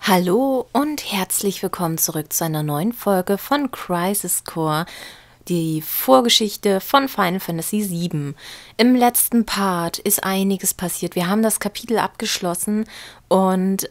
Hallo und herzlich willkommen zurück zu einer neuen Folge von Crisis Core, die Vorgeschichte von Final Fantasy VII. Im letzten Part ist einiges passiert. Wir haben das Kapitel abgeschlossen und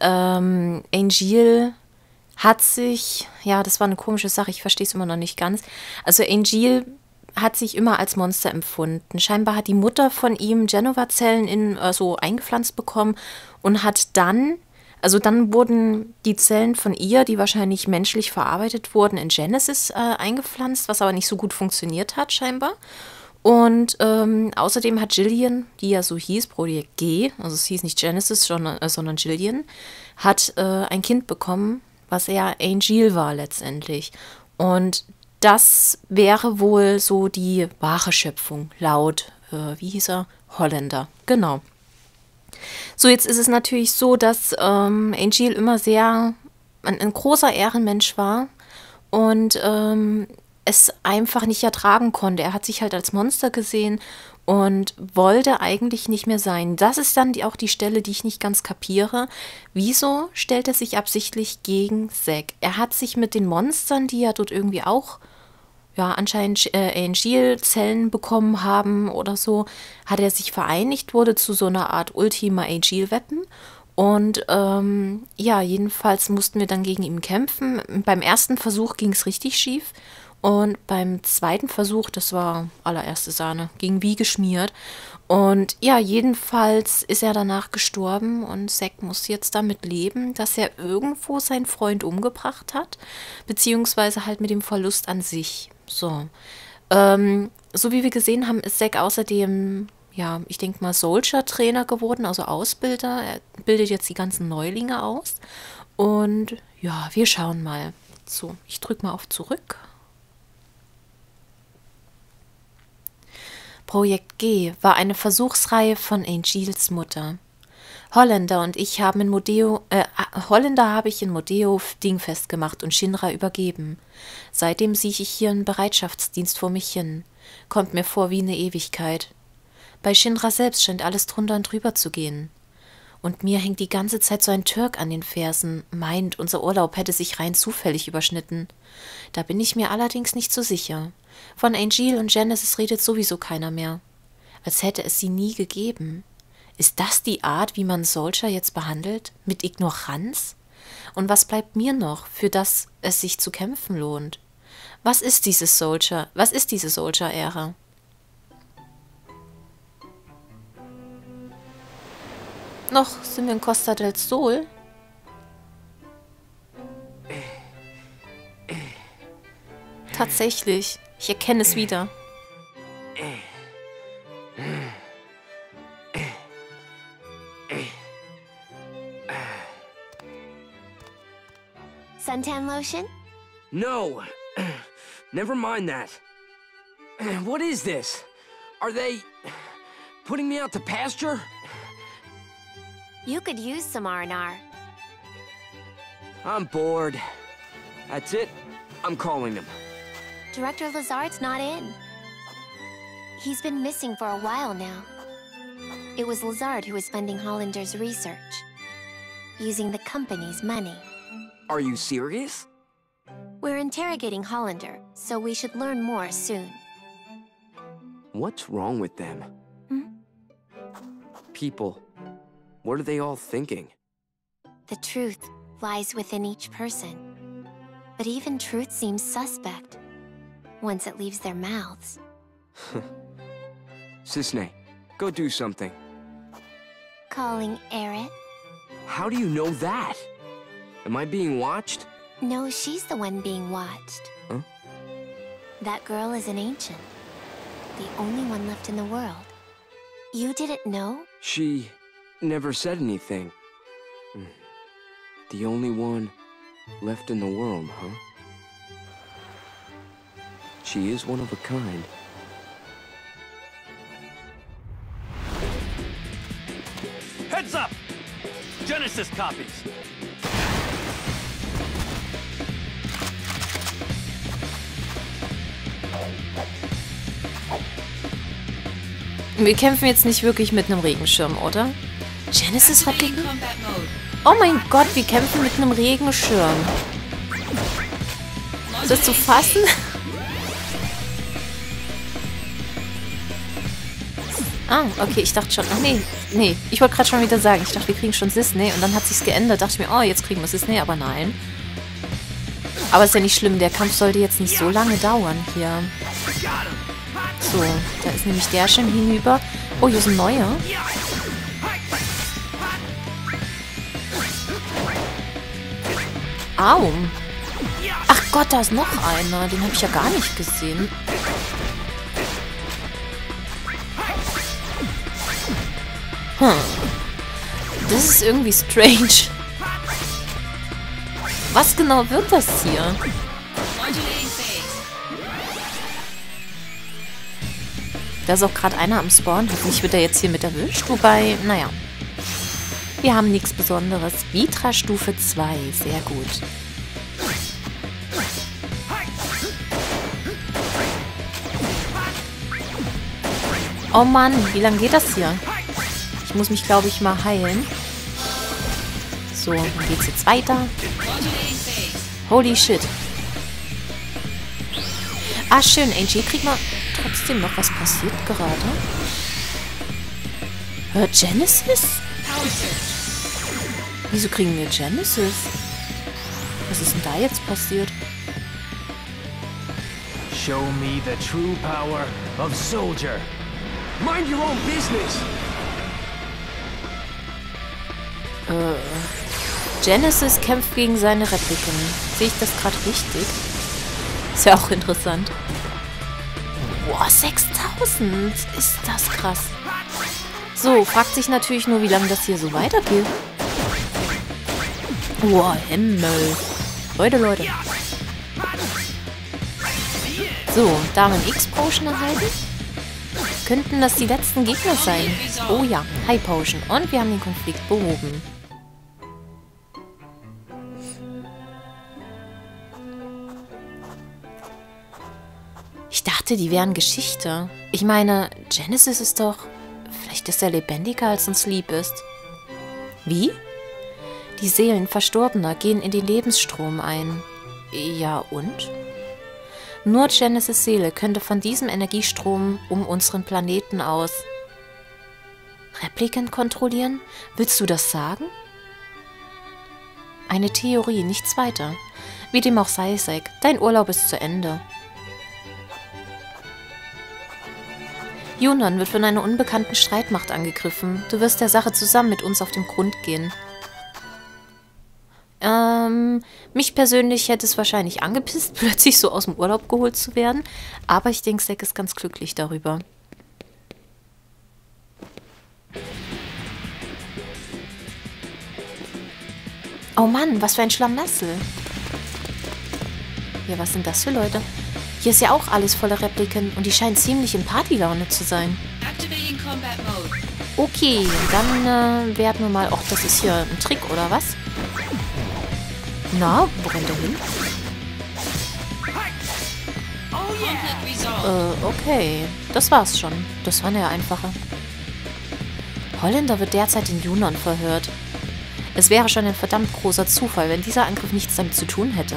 Angeal hat sich, ja, das war eine komische Sache, ich verstehe es immer noch nicht ganz. Also Angeal hat sich immer als Monster empfunden. Scheinbar hat die Mutter von ihm Genova-Zellen so eingepflanzt bekommen und hat dann, also dann wurden die Zellen von ihr, die wahrscheinlich menschlich verarbeitet wurden, in Genesis eingepflanzt, was aber nicht so gut funktioniert hat scheinbar. Und außerdem hat Jillian, die ja so hieß, Projekt G, also es hieß nicht Genesis, sondern Jillian, hat ein Kind bekommen, was eher Angeal war letztendlich. Und das wäre wohl so die wahre Schöpfung, laut, wie hieß er? Holländer, genau. So, jetzt ist es natürlich so, dass Angeal immer sehr ein großer Ehrenmensch war und es einfach nicht ertragen konnte. Er hat sich halt als Monster gesehen und wollte eigentlich nicht mehr sein. Das ist dann auch die Stelle, die ich nicht ganz kapiere. Wieso stellt er sich absichtlich gegen Zack? Er hat sich mit den Monstern, die ja dort irgendwie auch anscheinend Angeal-Zellen bekommen haben oder so, hat er sich vereinigt, wurde zu so einer Art Ultima Angeal-Weapon. Und jedenfalls mussten wir dann gegen ihn kämpfen. Beim ersten Versuch ging es richtig schief. Und beim zweiten Versuch, das war allererste Sahne, ging wie geschmiert. Und ja, jedenfalls ist er danach gestorben und Zack muss jetzt damit leben, dass er irgendwo seinen Freund umgebracht hat, beziehungsweise halt mit dem Verlust an sich. So, so wie wir gesehen haben, ist Zack außerdem, ja, ich denke mal Soldier-Trainer geworden, also Ausbilder. Er bildet jetzt die ganzen Neulinge aus. Und ja, wir schauen mal. So, ich drücke mal auf Zurück. Projekt G war eine Versuchsreihe von Angeals Mutter. Holländer habe ich in Modeo dingfest gemacht und Shinra übergeben. Seitdem sieche ich hier einen Bereitschaftsdienst vor mich hin. Kommt mir vor wie eine Ewigkeit. Bei Shinra selbst scheint alles drunter und drüber zu gehen. Und mir hängt die ganze Zeit so ein Türk an den Fersen, meint, unser Urlaub hätte sich rein zufällig überschnitten. Da bin ich mir allerdings nicht so sicher. Von Angeal und Genesis redet sowieso keiner mehr. Als hätte es sie nie gegeben. Ist das die Art, wie man Soldier jetzt behandelt? Mit Ignoranz? Und was bleibt mir noch, für das es sich zu kämpfen lohnt? Was ist diese Soldier-Ära? Noch sind wir in Costa del Sol. Tatsächlich, ich erkenne es wieder. Suntan lotion? No. Never mind that. What is this? Are they putting me out to pasture? You could use some R&R. I'm bored. That's it. I'm calling them. Director Lazard's not in. He's been missing for a while now. It was Lazard who was funding Hollander's research, using the company's money. Are you serious? We're interrogating Hollander, so we should learn more soon. What's wrong with them? People. What are they all thinking? The truth lies within each person. But even truth seems suspect once it leaves their mouths. Cisne, go do something. Calling Aerith? How do you know that? Am I being watched? No, she's the one being watched. Huh? That girl is an ancient. The only one left in the world. You didn't know? She never said anything. The only one left in the world, huh? She is one of a kind. Heads up! Genesis copies. Wir kämpfen jetzt nicht wirklich mit einem Regenschirm, oder? Genesis Activating Repliken? combat mode. Oh mein Gott, wir kämpfen mit einem Regenschirm. Ist das zu fassen? Ah, okay, ich dachte schon... Ach nee, ich wollte gerade schon wieder sagen, ich dachte, wir kriegen schon Sisney und dann hat sich's geändert. Dachte ich mir, oh, jetzt kriegen wir Sisney, aber nein. Aber ist ja nicht schlimm, der Kampf sollte jetzt nicht so lange dauern hier. So, da ist nämlich der schon hinüber. Oh, hier ist ein neuer. Au. Ach Gott, da ist noch einer. Den habe ich ja gar nicht gesehen. Das ist irgendwie strange. Was genau wird das hier? Da ist auch gerade einer am Spawn. Hoffentlich wird er jetzt hier mit erwischt. Wobei, naja. Wir haben nichts Besonderes. Vitra Stufe 2. Sehr gut. Oh Mann, wie lange geht das hier? Ich muss mich, glaube ich, mal heilen. So, dann geht's jetzt weiter. Holy shit. Ah, schön. Angie, kriegt man trotzdem noch was passiert gerade? Hört Genesis? Wieso kriegen wir Genesis? Was ist denn da jetzt passiert? Show me the true power of Soldier. Mind your own business. Genesis kämpft gegen seine Repliken. Sehe ich das gerade richtig? Ist ja auch interessant. Boah, 6000. Ist das krass. So, fragt sich natürlich nur, wie lange das hier so weitergeht. Boah, Himmel. Leute. So, da haben wir einen X-Potion erhalten. Könnten das die letzten Gegner sein? Oh ja, High Potion. Und wir haben den Konflikt behoben. Ich dachte, die wären Geschichte. Ich meine, Genesis ist doch... Vielleicht ist er lebendiger, als uns lieb ist. Wie? Die Seelen Verstorbener gehen in den Lebensstrom ein. Ja, und? Nur Genesis' Seele könnte von diesem Energiestrom um unseren Planeten aus Repliken kontrollieren? Willst du das sagen? Eine Theorie, nichts weiter. Wie dem auch sei, Zack, dein Urlaub ist zu Ende. Yunnan wird von einer unbekannten Streitmacht angegriffen. Du wirst der Sache zusammen mit uns auf den Grund gehen. Mich persönlich hätte es wahrscheinlich angepisst, plötzlich so aus dem Urlaub geholt zu werden. Aber ich denke, Zack ist ganz glücklich darüber. Oh Mann, was für ein Schlamassel. Ja, was sind das für Leute? Hier ist ja auch alles voller Repliken und die scheinen ziemlich in Partylaune zu sein. Okay, dann werden wir mal... Och, das ist hier ein Trick, oder was? Na, wo rennt er hin? Okay. Das war's schon. Das war eine einfache. Holländer wird derzeit in Yunnan verhört. Es wäre schon ein verdammt großer Zufall, wenn dieser Angriff nichts damit zu tun hätte.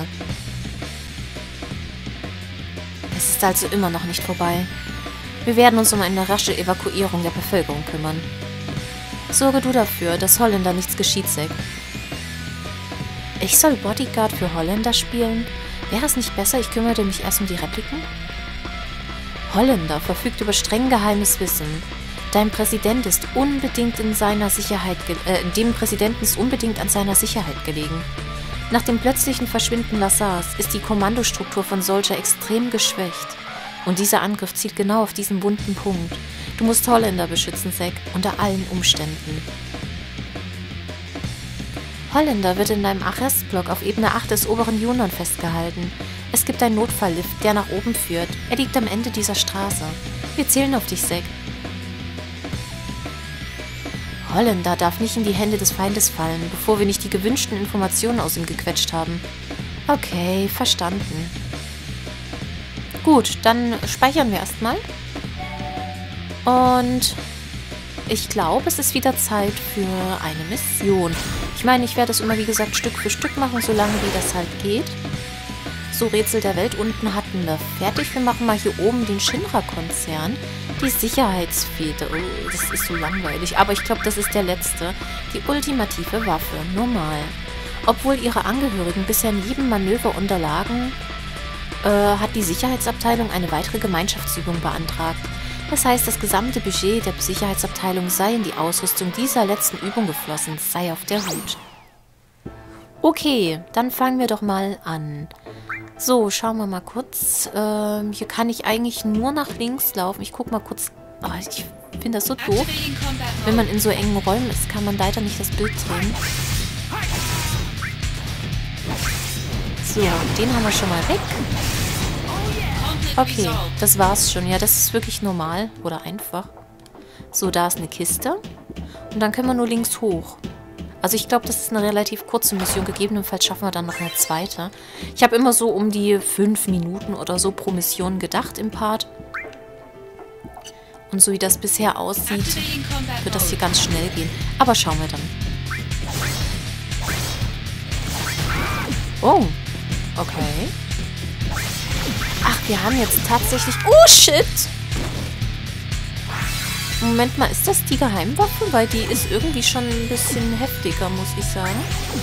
Es ist also immer noch nicht vorbei. Wir werden uns um eine rasche Evakuierung der Bevölkerung kümmern. Sorge du dafür, dass Holländer nichts geschieht, Zack. Ich soll Bodyguard für Holländer spielen? Wäre es nicht besser, ich kümmerte mich erst um die Repliken? Holländer verfügt über streng geheimes Wissen. Dein Präsident ist unbedingt in seiner Sicherheit dem Präsidenten ist unbedingt an seiner Sicherheit gelegen. Nach dem plötzlichen Verschwinden Lazars ist die Kommandostruktur von Soldier extrem geschwächt. Und dieser Angriff zielt genau auf diesen wunden Punkt. Du musst Holländer beschützen, Zack, unter allen Umständen. Holländer wird in einem Arrestblock auf Ebene 8 des oberen Yunnan festgehalten. Es gibt einen Notfalllift, der nach oben führt. Er liegt am Ende dieser Straße. Wir zählen auf dich, Zack. Holländer darf nicht in die Hände des Feindes fallen, bevor wir nicht die gewünschten Informationen aus ihm gequetscht haben. Okay, verstanden. Gut, dann speichern wir erstmal. Und ich glaube, es ist wieder Zeit für eine Mission. Ich meine, ich werde das immer, wie gesagt, Stück für Stück machen, solange wie das halt geht. So, Rätsel der Welt unten hatten wir fertig. Wir machen mal hier oben den Shinra-Konzern. Die Sicherheitsfeder. Oh, das ist so langweilig. Aber ich glaube, das ist der letzte. Die ultimative Waffe. Normal. Obwohl ihre Angehörigen bisher in jedem Manöver unterlagen, hat die Sicherheitsabteilung eine weitere Gemeinschaftsübung beantragt. Das heißt, das gesamte Budget der Sicherheitsabteilung sei in die Ausrüstung dieser letzten Übung geflossen. Sei auf der Hut. Okay, dann fangen wir doch mal an. So, schauen wir mal kurz. Hier kann ich eigentlich nur nach links laufen. Ich gucke mal kurz. Oh, ich finde das so doof. Wenn man in so engen Räumen ist, kann man leider nicht das Bild drehen. So, den haben wir schon mal weg. Okay, das war's schon. Ja, das ist wirklich normal oder einfach. So, da ist eine Kiste. Und dann können wir nur links hoch. Also ich glaube, das ist eine relativ kurze Mission. Gegebenenfalls schaffen wir dann noch eine zweite. Ich habe immer so um die 5 Minuten oder so pro Mission gedacht im Part. Und so wie das bisher aussieht, wird das hier ganz schnell gehen. Aber schauen wir dann. Oh, okay. Ach, wir haben jetzt tatsächlich... Oh, shit! Moment mal, ist das die Geheimwaffe? Weil die ist irgendwie schon ein bisschen heftiger, muss ich sagen.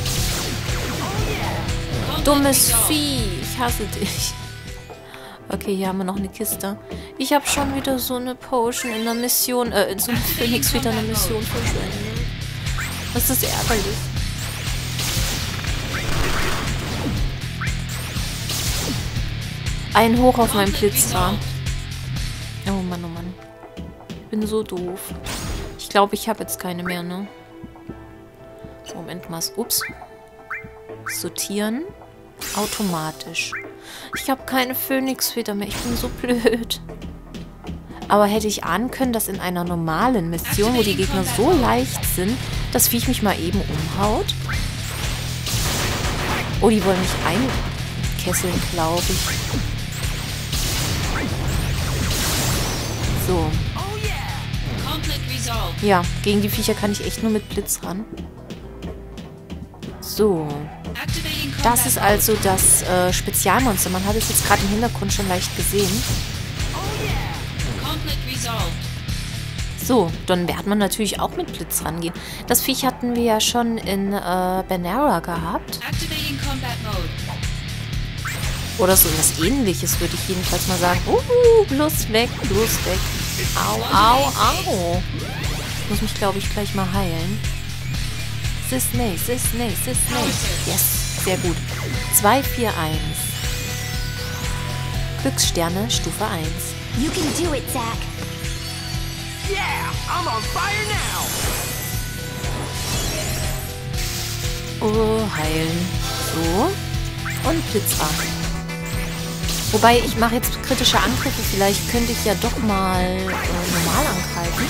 Dummes Vieh, ich hasse dich. Okay, hier haben wir noch eine Kiste. Ich habe schon wieder so eine Potion in der Mission, in so einer Phoenix wieder eine Mission verschwendet. Das ist ärgerlich. Ein Hoch auf meinen Blitzrad. Oh Mann, oh Mann. Ich bin so doof. Ich glaube, ich habe jetzt keine mehr, ne? Moment mal. Ups. Sortieren. Automatisch. Ich habe keine Phönixfeder mehr. Ich bin so blöd. Aber hätte ich ahnen können, dass in einer normalen Mission, wo die Gegner so leicht sind, das Viech mich mal eben umhaut? Oh, die wollen mich einkesseln, glaube ich. So. Ja, gegen die Viecher kann ich echt nur mit Blitz ran. So. Das ist also das Spezialmonster. Man hat es jetzt gerade im Hintergrund schon leicht gesehen. So, dann wird man natürlich auch mit Blitz rangehen. Das Viech hatten wir ja schon in Banera gehabt. Oder so was Ähnliches, würde ich jedenfalls mal sagen. Bloß weg, bloß weg. Au, au, au. Ich muss mich, glaube ich, gleich mal heilen. Sisney, Sisney, Sisney. Yes, sehr gut. 2, 4, 1. Glückssterne, Stufe 1. You can do it, Zack. Yeah, I'm on fire now. Oh, heilen. So. Und Blitzrad. Wobei, ich mache jetzt kritische Angriffe. Vielleicht könnte ich ja doch mal normal angreifen.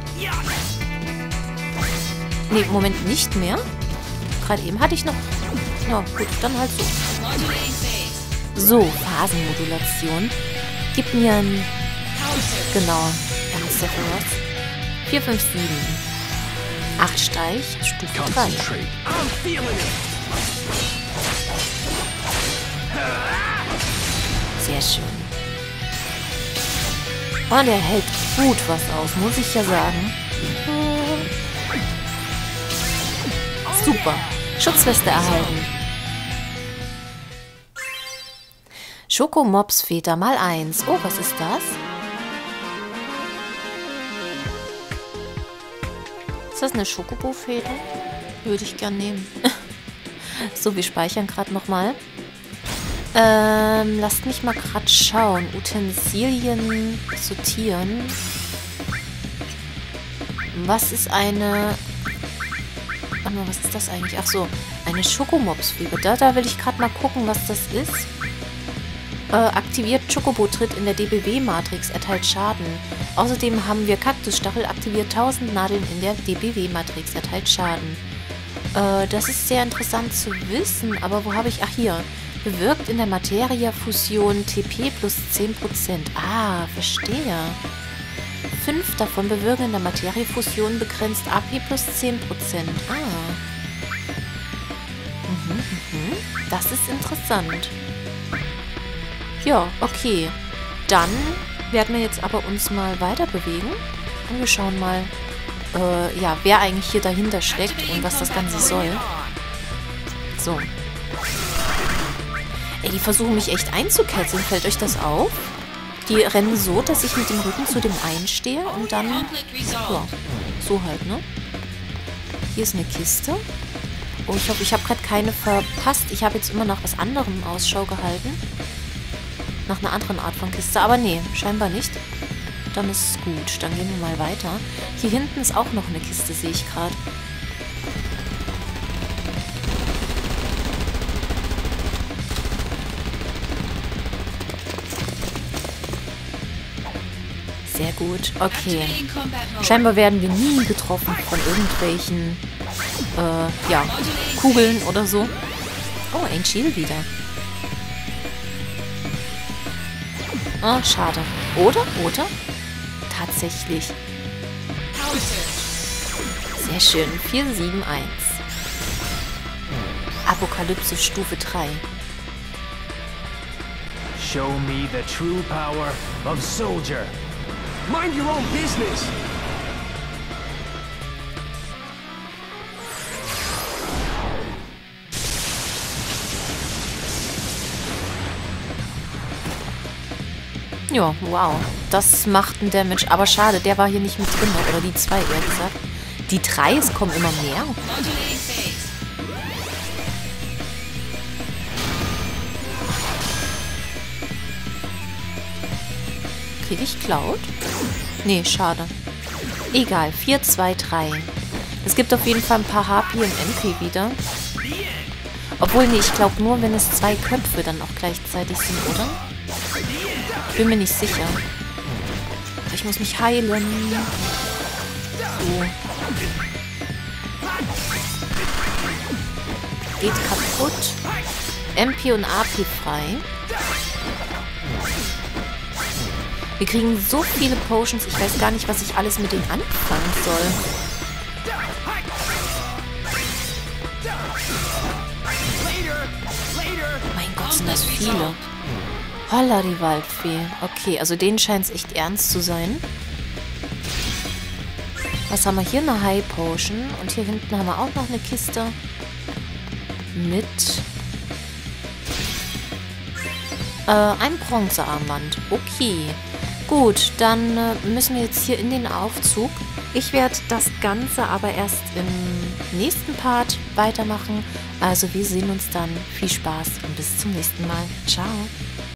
Nee, im Moment nicht mehr. Gerade eben hatte ich noch... Ja, gut, dann halt so. So, Phasenmodulation. Gib mir ein... Genau, ein Sephiroth. 4, 5, 7. 8 Steich, Stufe 3. Sehr schön. Oh, der hält gut was aus, muss ich ja sagen. Super. Schutzweste erhalten. Schokomobs-Feder mal 1. Oh, was ist das? Ist das eine Schokobo-Feder? Würde ich gern nehmen. So, wir speichern gerade nochmal. Lasst mich mal gerade schauen. Utensilien sortieren. Was ist eine... Warte mal, was ist das eigentlich? Ach so, eine Schokomobs-Feder. Da will ich gerade mal gucken, was das ist. Aktiviert Chocobo-Tritt in der DBW-Matrix, erteilt Schaden. Außerdem haben wir Kaktusstachel, aktiviert 1000 Nadeln in der DBW-Matrix, erteilt Schaden. Das ist sehr interessant zu wissen, aber wo habe ich... Ach, hier. Bewirkt in der Materia-Fusion TP plus 10%. Ah, verstehe. 5 davon bewirken in der Materie-Fusion begrenzt AP plus 10%. Ah. Das ist interessant. Ja, okay. Dann werden wir jetzt aber uns mal weiter bewegen. Und wir schauen mal, ja, wer eigentlich hier dahinter steckt und was das Ganze soll. So. Ey, die versuchen mich echt einzukesseln. Fällt euch das auf? Die rennen so, dass ich mit dem Rücken zu dem einen stehe und dann, ja, so halt, ne? Hier ist eine Kiste. Oh, ich hoffe, ich habe gerade keine verpasst. Ich habe jetzt immer nach was anderem Ausschau gehalten. Nach einer anderen Art von Kiste. Aber nee, scheinbar nicht. Dann ist es gut. Dann gehen wir mal weiter. Hier hinten ist auch noch eine Kiste, sehe ich gerade. Sehr gut. Okay. Scheinbar werden wir nie getroffen von irgendwelchen, ja, Kugeln oder so. Oh, ein Shield wieder. Oh, schade. Oder? Tatsächlich. Sehr schön. 471. Apokalypse Stufe 3. Show me the true power of Soldier. Mind your own business! Ja, wow. Das macht einen Damage. Aber schade, der war hier nicht mit drin. Oder die 2, eher gesagt. Die 3, es kommen immer mehr. Kriege ich Cloud? Nee, schade. Egal, 4, 2, 3. Es gibt auf jeden Fall ein paar HP und MP wieder. Obwohl, nee, ich glaube nur, wenn es 2 Köpfe dann auch gleichzeitig sind, oder? Ich bin mir nicht sicher. Ich muss mich heilen. So. Geht kaputt. MP und AP frei. Wir kriegen so viele Potions, ich weiß gar nicht, was ich alles mit denen anfangen soll. Mein Gott, sind das viele. Holla, die Waldfee. Okay, also denen scheint es echt ernst zu sein. Was haben wir hier? Eine High Potion. Und hier hinten haben wir auch noch eine Kiste. Mit ein Bronzearmband. Okay. Gut, dann müssen wir jetzt hier in den Aufzug. Ich werde das Ganze aber erst im nächsten Part weitermachen. Also wir sehen uns dann. Viel Spaß und bis zum nächsten Mal. Ciao.